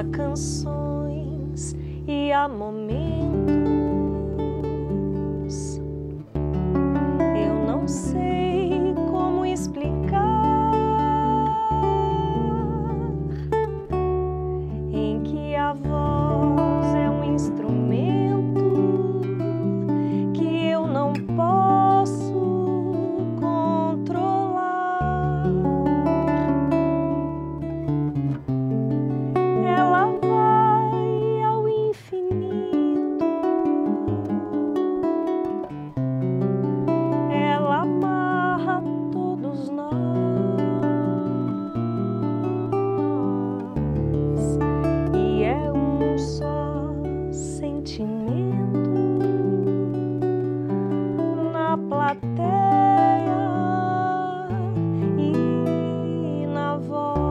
Há canções e há momentos, eu não sei como explicar, em que a voz é um instrumento que eu não posso controlar. Ela vai ao infinito, ela amarra todos nós, e é um só sentimento na plateia e na voz.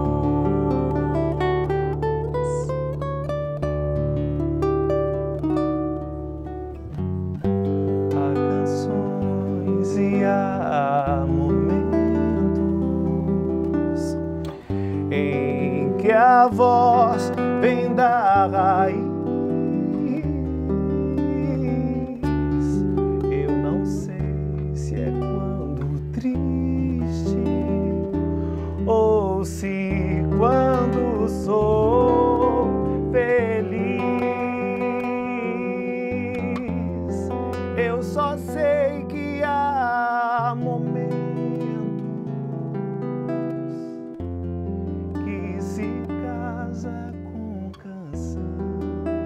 Há canções e há momentos em que a voz vem da raiz. Eu não sei se é quando triste ou se quando sou feliz. Eu só sei que há momentos que se casa com canção,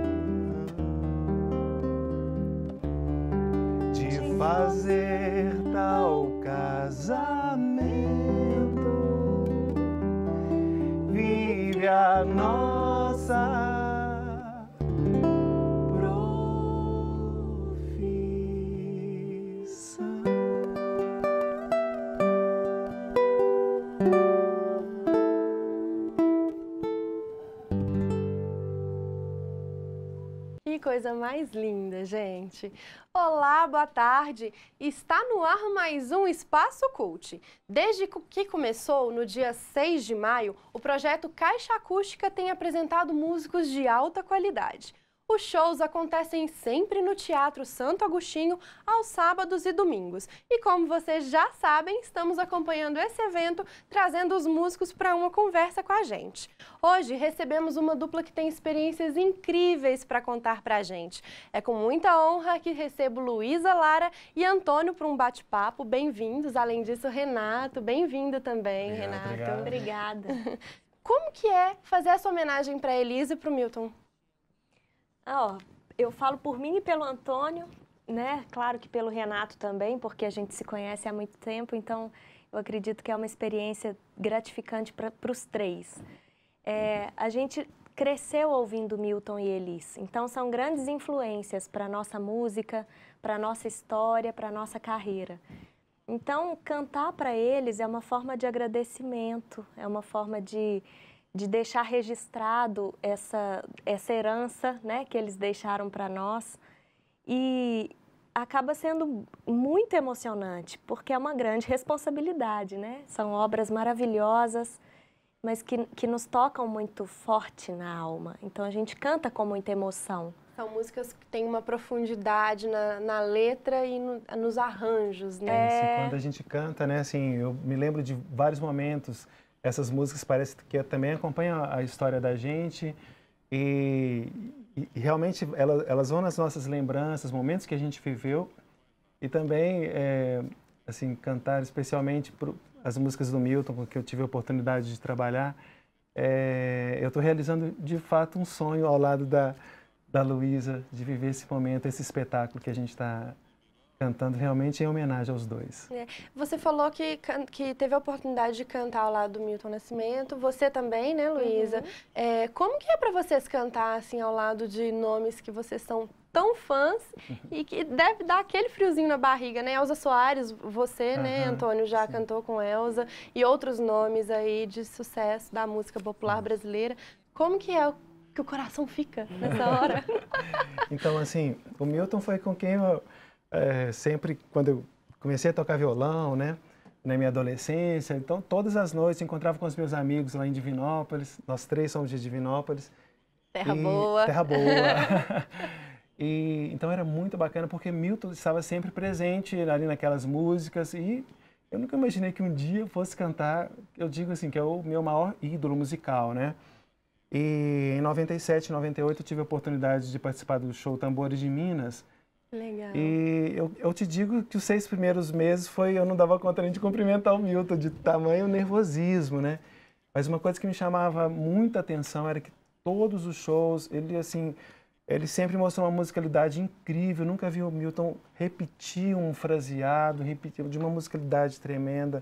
de fazer tal casamento vive a nossa profissão. Que coisa mais linda, gente! Olá, boa tarde! Está no ar mais um Espaço Cult. Desde que começou, no dia 6 de maio, o projeto Caixa Acústica tem apresentado músicos de alta qualidade. Os shows acontecem sempre no Teatro Santo Agostinho, aos sábados e domingos. E como vocês já sabem, estamos acompanhando esse evento, trazendo os músicos para uma conversa com a gente. Hoje recebemos uma dupla que tem experiências incríveis para contar para a gente. É com muita honra que recebo Luísa Lara e Antônio para um bate-papo. Bem-vindos. Além disso, Renato, bem-vindo também, Obrigado, Renato. Obrigada. Como que é fazer essa homenagem para a Elisa e para o Milton? Ó, eu falo por mim e pelo Antônio, né? Claro que pelo Renato também, porque a gente se conhece há muito tempo, então eu acredito que é uma experiência gratificante para os três. A gente cresceu ouvindo Milton e Elis, então são grandes influências para a nossa música, para a nossa história, para a nossa carreira. Então, cantar para eles é uma forma de agradecimento, é uma forma de deixar registrado essa herança, né, que eles deixaram para nós, e acaba sendo muito emocionante, porque é uma grande responsabilidade, né? São obras maravilhosas, mas que nos tocam muito forte na alma, então a gente canta com muita emoção. São músicas que têm uma profundidade na letra e nos arranjos, né? Quando a gente canta, né, assim, eu me lembro de vários momentos. Essas músicas parece que também acompanham a história da gente e realmente elas vão nas nossas lembranças, momentos que a gente viveu, e também, assim, cantar especialmente as músicas do Milton, com que eu tive a oportunidade de trabalhar. Eu estou realizando, de fato, um sonho ao lado da Luísa, de viver esse momento, esse espetáculo que a gente está cantando realmente em homenagem aos dois. Você falou que teve a oportunidade de cantar ao lado do Milton Nascimento, você também, né, Luísa? Uhum. Como que é para vocês cantar assim ao lado de nomes que vocês são tão fãs e que deve dar aquele friozinho na barriga, né? Elza Soares, você, né, Antônio, já cantou com Elza, e outros nomes aí de sucesso da música popular brasileira. Como que é que o coração fica nessa hora? Então, assim, o Milton foi com quem eu sempre, quando eu comecei a tocar violão, né, na minha adolescência, então todas as noites encontrava com os meus amigos lá em Divinópolis, nós três somos de Divinópolis, Terra boa. Terra boa. E, então era muito bacana porque Milton estava sempre presente ali naquelas músicas e eu nunca imaginei que um dia eu fosse cantar, eu digo assim, que é o meu maior ídolo musical, né? E em 97, 98 eu tive a oportunidade de participar do show Tambores de Minas. Legal. E eu te digo que os 6 primeiros meses eu não dava conta nem de cumprimentar o Milton, de tamanho nervosismo, né? Mas uma coisa que me chamava muita atenção era que todos os shows, ele sempre mostrou uma musicalidade incrível. Eu nunca vi o Milton repetir um fraseado, repetir de uma musicalidade tremenda.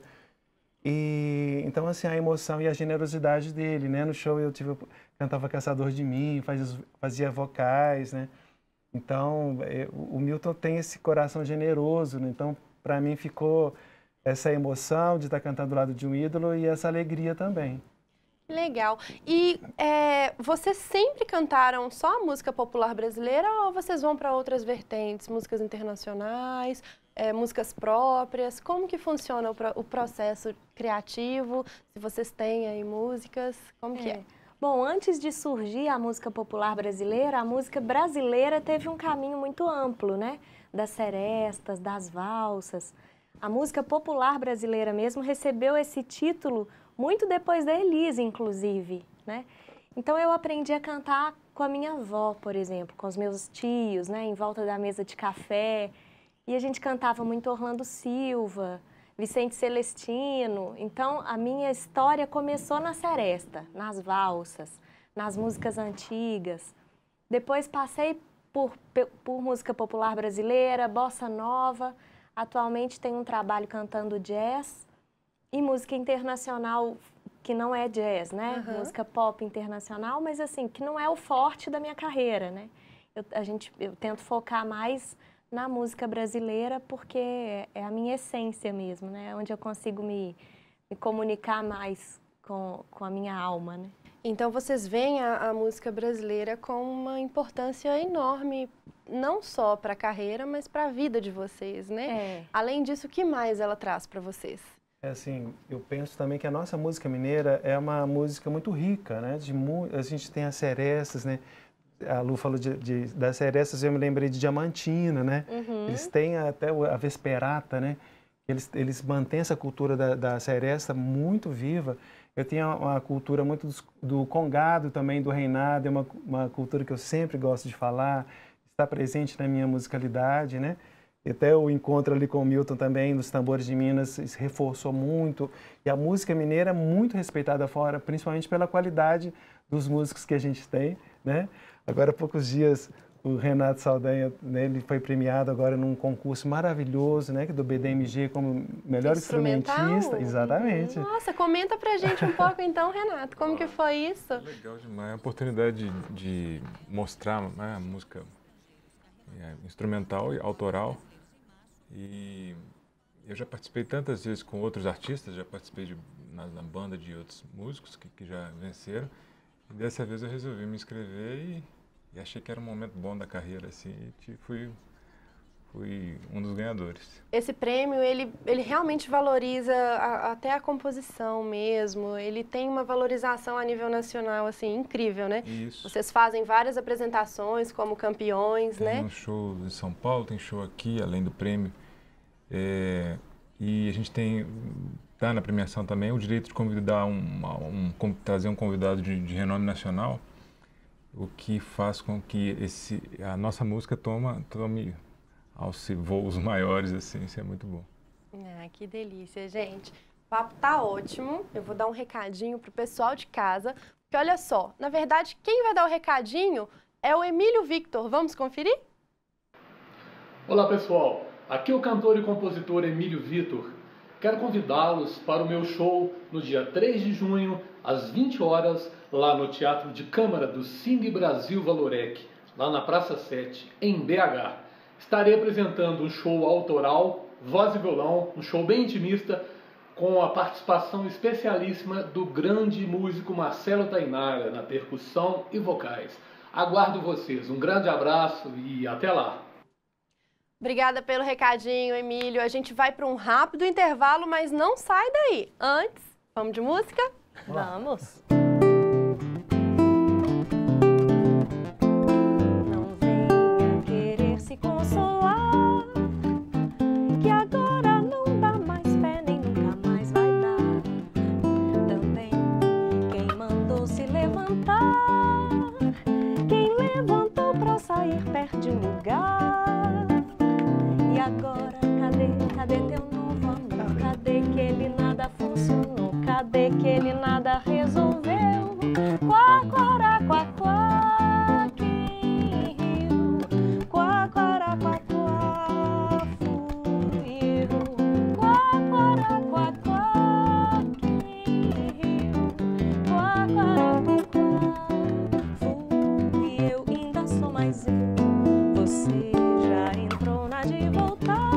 E então assim a emoção e a generosidade dele, né? No show eu cantava Caçador de Mim, fazia vocais, né? Então o Milton tem esse coração generoso, né? Então para mim ficou essa emoção de estar cantando do lado de um ídolo e essa alegria também. Legal. E vocês sempre cantaram só a música popular brasileira ou vocês vão para outras vertentes, músicas internacionais, músicas próprias? Como que funciona o processo criativo? Se vocês têm aí músicas, como que é? Bom, antes de surgir a música popular brasileira, a música brasileira teve um caminho muito amplo, né? Das serestas, das valsas. A música popular brasileira mesmo recebeu esse título muito depois da Elise, inclusive, né? Então eu aprendi a cantar com a minha avó, por exemplo, com os meus tios, né? Em volta da mesa de café. E a gente cantava muito Orlando Silva, Vicente Celestino. Então a minha história começou na seresta, nas valsas, nas músicas antigas. Depois passei por música popular brasileira, bossa nova. Atualmente tenho um trabalho cantando jazz. E música internacional, que não é jazz, né? Uhum. Música pop internacional, mas assim, que não é o forte da minha carreira, né? Eu tento focar mais na música brasileira porque é a minha essência mesmo, né? Onde eu consigo me comunicar mais com a minha alma, né? Então vocês veem a música brasileira com uma importância enorme, não só para a carreira, mas para a vida de vocês, né? Além disso, o que mais ela traz para vocês? Assim, eu penso também que a nossa música mineira é uma música muito rica, né? A gente tem as serestas, né? A Lu falou das serestas, eu me lembrei de Diamantina, né? Uhum. Eles têm até a Vesperata, né? Eles mantêm essa cultura da seresta muito viva. Eu tenho uma cultura muito do congado também, do reinado, é uma cultura que eu sempre gosto de falar, está presente na minha musicalidade, né? E até o encontro ali com o Milton também, nos Tambores de Minas, se reforçou muito. E a música mineira é muito respeitada fora, principalmente pela qualidade dos músicos que a gente tem, né? Agora, há poucos dias, o Renato Saldanha, né, ele foi premiado agora num concurso maravilhoso, né, do BDMG como melhor instrumentista. Exatamente. Nossa, comenta pra gente um pouco então, Renato, como que foi isso? Legal demais, a oportunidade de mostrar, né, a música instrumental e autoral. E eu já participei tantas vezes com outros artistas, já participei na banda de outros músicos que já venceram. E dessa vez eu resolvi me inscrever e achei que era um momento bom da carreira, assim, e fui um dos ganhadores. Esse prêmio, ele realmente valoriza até a composição mesmo, ele tem uma valorização a nível nacional, assim, incrível, né? Isso. Vocês fazem várias apresentações como campeões, né? Tem um show em São Paulo, tem show aqui, além do prêmio. E a gente tá na premiação também o direito de convidar trazer um convidado de renome nacional, o que faz com que a nossa música tome aos voos maiores, assim, isso é muito bom. Ah, que delícia, gente. O papo tá ótimo. Eu vou dar um recadinho pro pessoal de casa, porque olha só, na verdade, quem vai dar o recadinho é o Emílio Victor. Vamos conferir? Olá, pessoal. Aqui é o cantor e compositor Emílio Victor. Quero convidá-los para o meu show no dia 3 de junho, às 20 horas, lá no Teatro de Câmara do Cine Brasil Valorec, lá na Praça 7, em BH. Estarei apresentando um show autoral, voz e violão, um show bem intimista, com a participação especialíssima do grande músico Marcelo Tainara na percussão e vocais. Aguardo vocês. Um grande abraço e até lá! Obrigada pelo recadinho, Emílio. A gente vai para um rápido intervalo, mas não sai daí. Antes, vamos de música? Vamos! Quaquara, quaquá, quem riu? Quaquara, quaquá, fui eu. Quaquara, quaquá, quem riu? Quaquara, quaquá, fui eu. Ainda sou mais eu. Você já entrou na de voltar.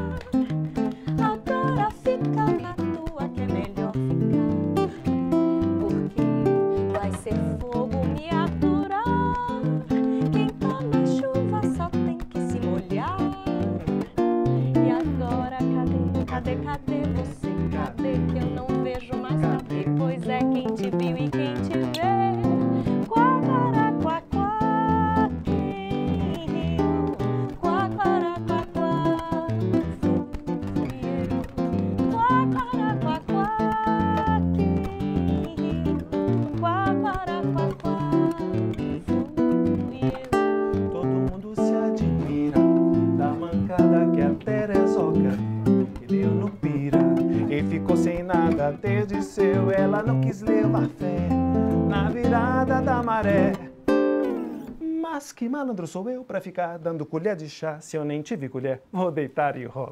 Agora fica na tua que é melhor ficar. Porque vai ser fogo me aturar. Quem tá na chuva só tem que se molhar. E agora cadê você? Cadê que eu não vejo mais? Cadê? Pois é, quem te viu e quem te vê. Quaquara, quaquá, quem riu? Quaquara, quaquá, fui eu. Quaquara, quaquá, quem riu? Quaquara, quaquá, fui eu. Todo mundo se admira da mancada que a Terezoca que deu no pira e ficou sem nada desde seu. Ela não quis levar fé na virada da maré. Mas que malandro sou eu pra ficar dando colher de chá? Se eu nem tive colher, vou deitar e rolar.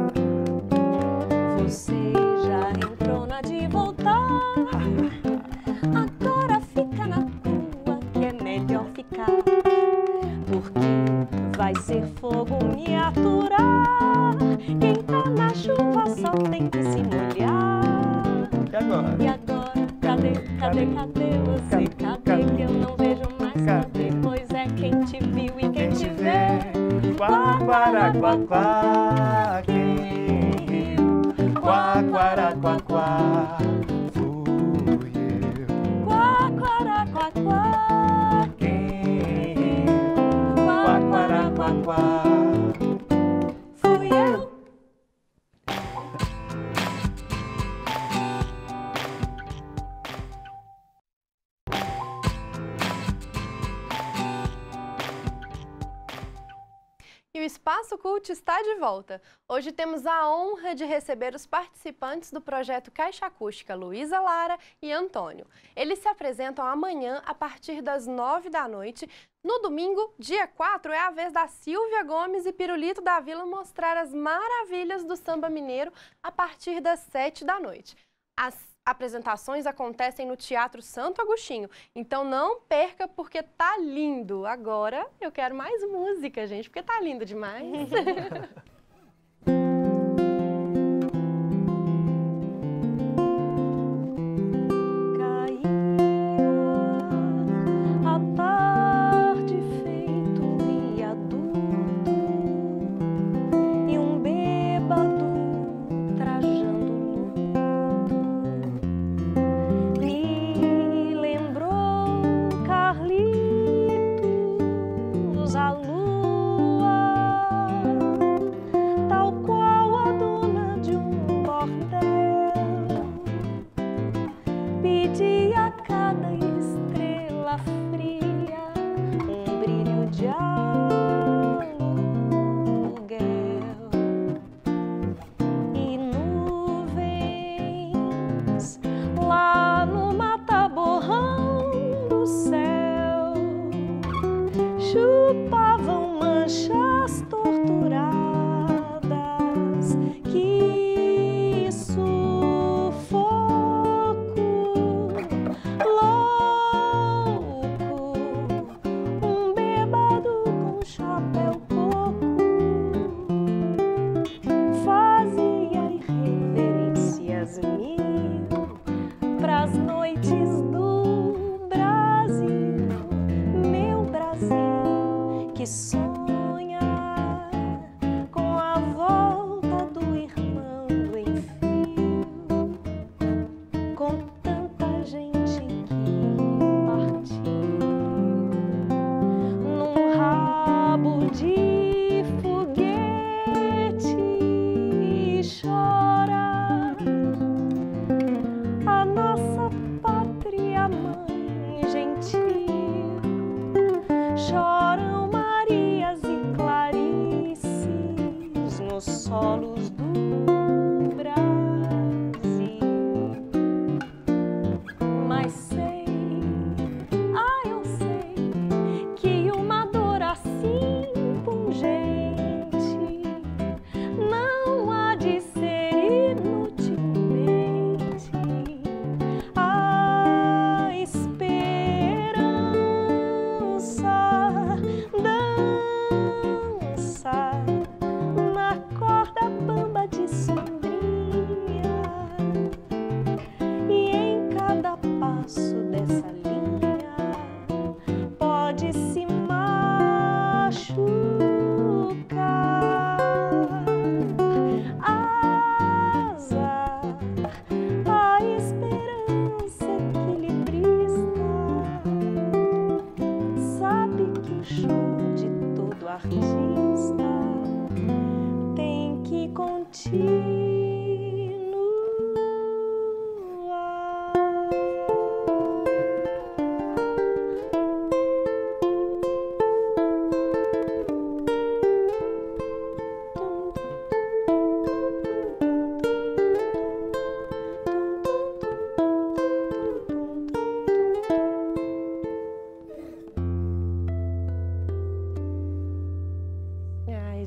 Você já entrou na de voltar. Agora fica na tua que é melhor ficar. Porque vai ser fogo me aturar. Quem tá na chuva só tem que se molhar. E agora? E agora? Cadê você? Cadê que eu não vejo mais? Cadê? Pois é, quem te viu e quem te vê. Quaquara, quaquá, quem riu? Quaquara, quaquá, fui eu. Quaquara, quaquá, Quem riu? Quaquara, quaquá, fui eu. E o Espaço Cult está de volta. Hoje temos a honra de receber os participantes do projeto Caixa Acústica, Luísa Lara e Antônio. Eles se apresentam amanhã a partir das 9 da noite. No domingo, dia 4, é a vez da Silvia Gomes e Pirulito da Vila mostrar as maravilhas do samba mineiro a partir das 7 da noite. As apresentações acontecem no Teatro Santo Agostinho, então não perca porque tá lindo. Agora eu quero mais música, gente, porque tá lindo demais. A tarde feito um viaduto e um bêbado trajando luto. Me lembrou Carlitos, a lua, tal qual a dona de um bordel, pedia a cada estrela fria um brilho de aluguel. E nuvens lá no mata-borrão do céu chupavam manchas torturadas. Que sufoco louco, um bêbado com chapéu coco fazia irreverências mil pras noites do Brasil.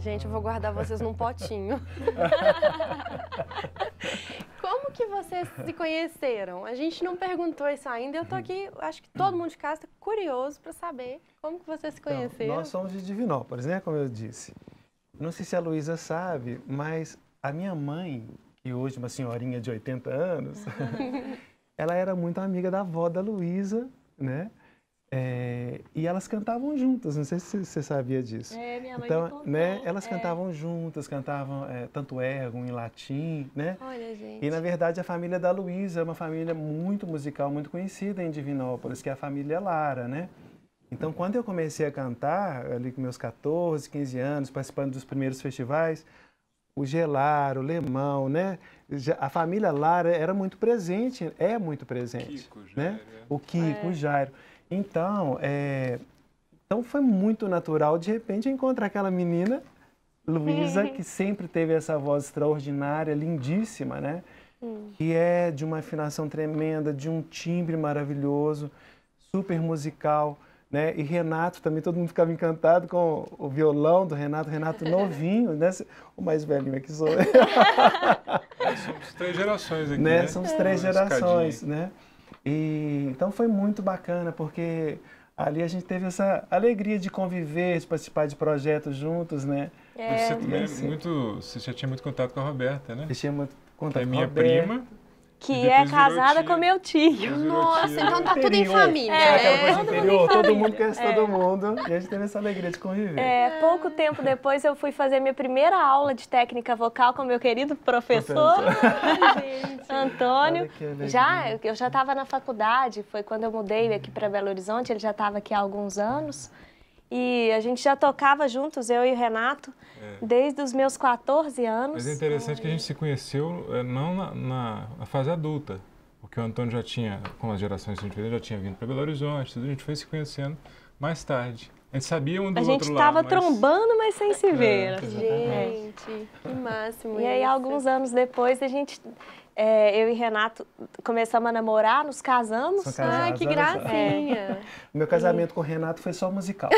Gente, eu vou guardar vocês num potinho. Como que vocês se conheceram? A gente não perguntou isso ainda. Eu tô aqui, acho que todo mundo de casa está curioso para saber como que vocês se conheceram. Então, nós somos de Divinópolis, né? Como eu disse. Não sei se a Luísa sabe, mas a minha mãe, que hoje é uma senhorinha de 80 anos, ela era muito amiga da avó da Luísa, né? E elas cantavam juntas, não sei se você sabia disso. Minha mãe então, me contou. né, elas cantavam juntas, cantavam tanto ergo em latim, né? Olha, gente. E, na verdade, a família da Luísa é uma família muito musical, muito conhecida em Divinópolis, que é a família Lara, né? Então, quando eu comecei a cantar, ali com meus 14, 15 anos, participando dos primeiros festivais, o Gelaro, o Lemão, né? A família Lara era muito presente, é muito presente. Kiko, Jairo, né? O Kiko, o Jairo. Então, então foi muito natural, de repente, encontrar aquela menina, Luísa, que sempre teve essa voz extraordinária, lindíssima, né? Que é de uma afinação tremenda, de um timbre maravilhoso, super musical, né? E Renato também, todo mundo ficava encantado com o violão do Renato novinho, né? O mais velhinho aqui sou eu. Somos 3 gerações aqui, né? né? Somos 3 gerações, né? E então foi muito bacana, porque ali a gente teve essa alegria de conviver, de participar de projetos juntos, né? Você também você já tinha muito contato com a Roberta, né? Eu tinha muito contato É com a minha Roberta. prima. Que é casada tia. com meu tio. Nossa, então tá tudo em Interior. família, Aquela né? coisa interior, todo mundo conhece todo mundo. E a gente teve essa alegria de conviver. Pouco tempo depois eu fui fazer minha primeira aula de técnica vocal com meu querido professor Antônio. Olha que alegria. Eu já estava na faculdade, foi quando eu mudei aqui para Belo Horizonte, ele já estava aqui há alguns anos. E a gente já tocava juntos, eu e o Renato, desde os meus 14 anos. Mas é interessante que a gente se conheceu não na fase adulta, porque o Antônio já tinha, com as gerações que a gente fez, já tinha vindo para Belo Horizonte, tudo, a gente foi se conhecendo mais tarde. A gente sabia um do A gente outro lá, estava mas... trombando, mas sem se ver. Gente, que máximo. E aí, alguns anos depois, a gente, eu e Renato começamos a namorar, nos casamos. São casados, Ai, que olha só. gracinha. O meu casamento com o Renato foi só musical.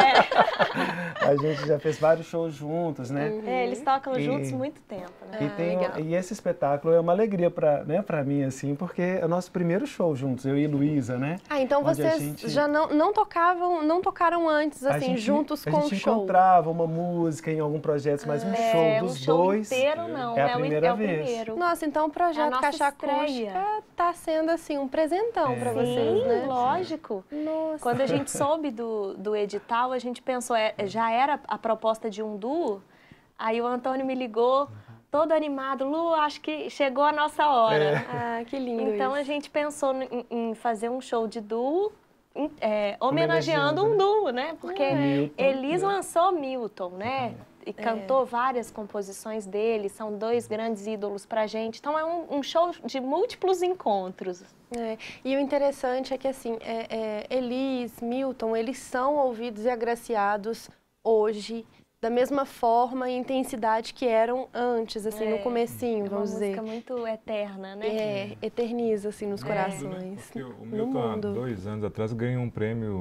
A gente já fez vários shows juntos, né? Eles tocam E- juntos muito tempo, né? E esse espetáculo é uma alegria para mim, assim, porque é o nosso primeiro show juntos, eu e Luísa, né? Ah, então Onde a vocês gente- já não tocaram antes, A assim, gente- juntos a com o gente show. encontrava uma música em algum projeto, mas um show dos um show dois inteiro, não. é a o primeira o vez. primeiro. Nossa, então o É a projeto nossa Caixa estreia. Acústica tá sendo, assim, um presentão pra vocês, Sim, né? lógico. Nossa. Quando a gente soube do edital, a gente pensou, já era a proposta de um duo, aí o Antônio me ligou, todo animado, Lu, acho que chegou a nossa hora. Ah, que lindo Então a isso. gente pensou em fazer um show de duo, homenageando um duo, né? Porque Milton, Elis né? lançou Milton, né? E cantou várias composições dele, são 2 grandes ídolos pra gente. Então é um show de múltiplos encontros. E o interessante é que, assim, Elis, Milton, eles são ouvidos e agraciados hoje da mesma forma e intensidade que eram antes, assim, no comecinho, É uma vamos dizer. música muito eterna, né? Eterniza, assim, nos corações. Porque o no Milton, há mundo. 2 anos atrás, ganhou um prêmio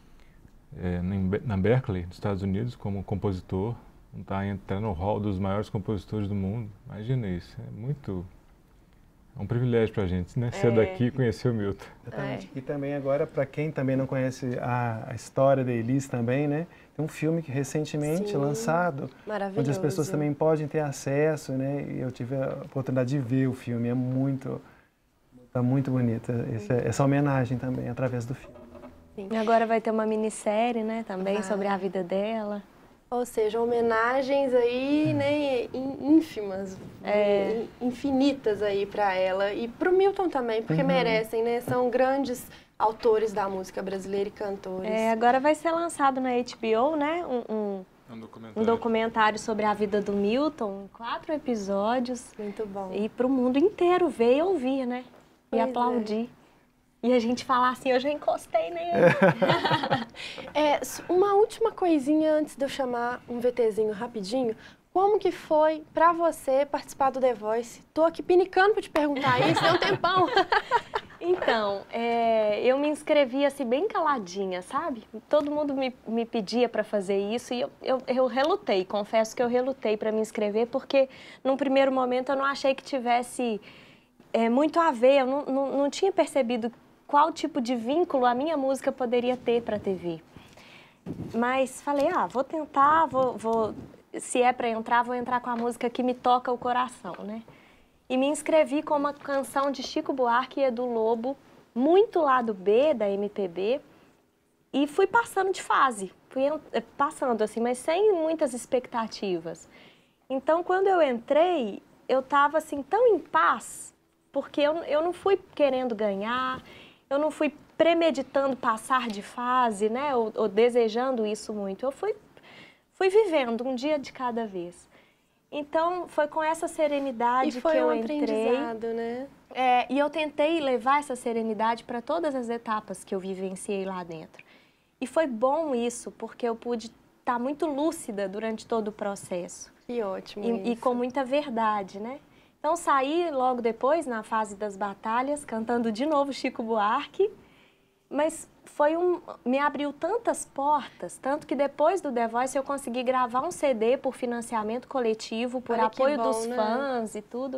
na Berkeley, nos Estados Unidos, como compositor. Está no hall dos maiores compositores do mundo. Imagina isso. É um privilégio para a gente, né? Ser daqui e conhecer o Milton. Exatamente. E também agora, para quem também não conhece a história da Elis também, né? Tem um filme que recentemente Sim. lançado, Maravilhoso. onde as pessoas também podem ter acesso, né? E eu tive a oportunidade de ver o filme, tá muito bonita essa homenagem também através do filme. E agora vai ter uma minissérie, né? Também sobre a vida dela. Ou seja, homenagens aí, né, ínfimas, infinitas aí para ela e para o Milton também, porque merecem, né? São grandes autores da música brasileira e cantores. Agora vai ser lançado na HBO, né? Um documentário sobre a vida do Milton, 4 episódios. Muito bom. E para o mundo inteiro ver e ouvir, né? Pois E é. aplaudir. E a gente falar assim, eu já encostei nele. Uma última coisinha antes de eu chamar um VTzinho rapidinho. Como que foi pra você participar do The Voice? Tô aqui pinicando pra te perguntar isso, tem um tempão. Então, eu me inscrevi assim bem caladinha, sabe? Todo mundo me pedia para fazer isso e eu relutei, confesso que eu relutei para me inscrever porque num primeiro momento eu não achei que tivesse muito a ver, eu não tinha percebido qual tipo de vínculo a minha música poderia ter para a TV. Mas falei, vou tentar, se é para entrar, vou entrar com a música que me toca o coração, né? E me inscrevi com uma canção de Chico Buarque e Edu Lobo, muito lado B da MPB, e fui passando de fase, fui passando assim, mas sem muitas expectativas. Então, quando eu entrei, eu estava assim tão em paz, porque eu não fui querendo ganhar, eu não fui premeditando passar de fase, né, ou desejando isso muito. Eu fui vivendo um dia de cada vez. Então, foi com essa serenidade que eu entrei. E foi um aprendizado, né? E eu tentei levar essa serenidade para todas as etapas que eu vivenciei lá dentro. E foi bom isso, porque eu pude estar muito lúcida durante todo o processo. Que ótimo e com muita verdade, né? Então, saí logo depois, na fase das batalhas, cantando de novo Chico Buarque, mas me abriu tantas portas, tanto que depois do The Voice eu consegui gravar um CD por financiamento coletivo, por apoio dos fãs e tudo.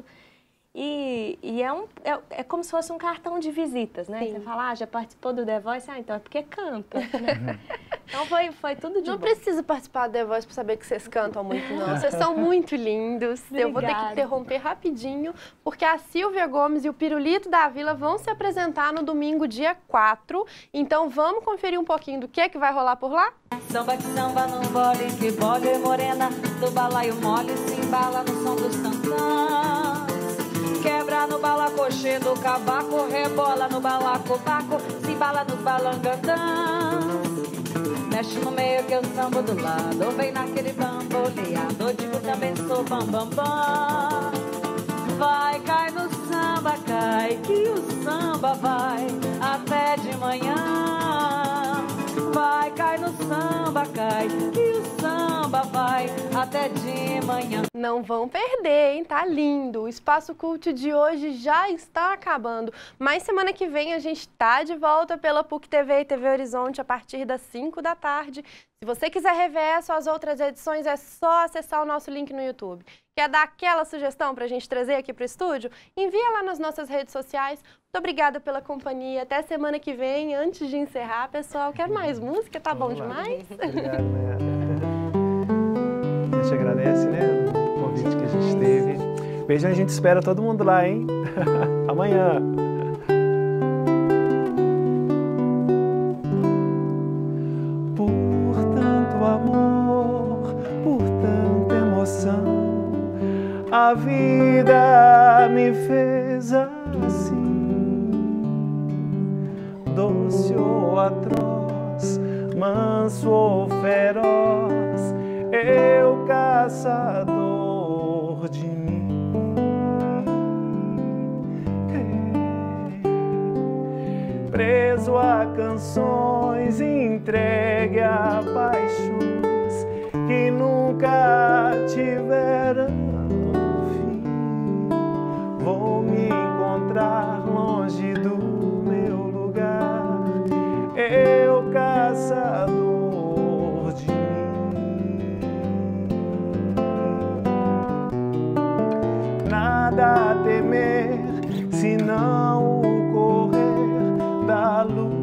E é como se fosse um cartão de visitas, né? Sim. Você fala, já participou do The Voice? Então é porque canta, né? Então foi tudo de bom. Não preciso participar do The Voice para saber que vocês cantam muito, não. Vocês são muito lindos. Obrigada. Eu vou ter que interromper rapidinho, porque a Silvia Gomes e o Pirulito da Vila vão se apresentar no domingo, dia 4. Então vamos conferir um pouquinho do que vai rolar por lá? Samba que samba no bole, que bole morena, do balaio mole, se embala no som dos tantãs. Quebra no balacochê do cavaco, rebola no balacobaco, se embala nos balangandãs. Mexe no meio que eu sambo do lado, vem naquele bamboleado, digo também sou bam. Vai, cai no samba, cai, que o samba vai até de manhã. Vai, cai no samba, cai, que o samba vai até de manhã. Não vão perder, hein? Tá lindo. O Espaço Cult de hoje já está acabando, mas semana que vem a gente tá de volta pela PUC TV e TV Horizonte a partir das 5 da tarde. Se você quiser rever suas outras edições, é só acessar o nosso link no YouTube. Quer dar aquela sugestão para a gente trazer aqui para o estúdio? Envia lá nas nossas redes sociais. Muito obrigada pela companhia. Até semana que vem. Antes de encerrar, pessoal, quer mais música? Tá bom demais? Obrigado, Nayara. A gente agradece, né, o convite que a gente teve. Beijão, a gente espera todo mundo lá, hein? Amanhã. Por tanto amor, por tanta emoção, a vida me fez assim, doce ou atroz, manso ou feroz, eu caçador de mim. Preso a canções, entregue a paixões que nunca tiveram fim. Vou me encontrar longe do meu lugar, eu caçador de mim. Nada a temer, senão o correr da luta.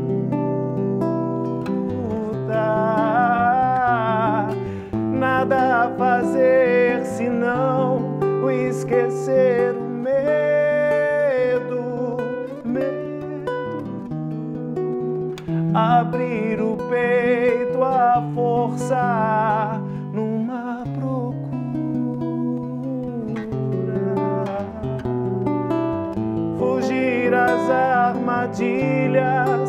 Nada a fazer, senão o esquecer o medo. Abrir o peito à força numa procura. Fugir às armadilhas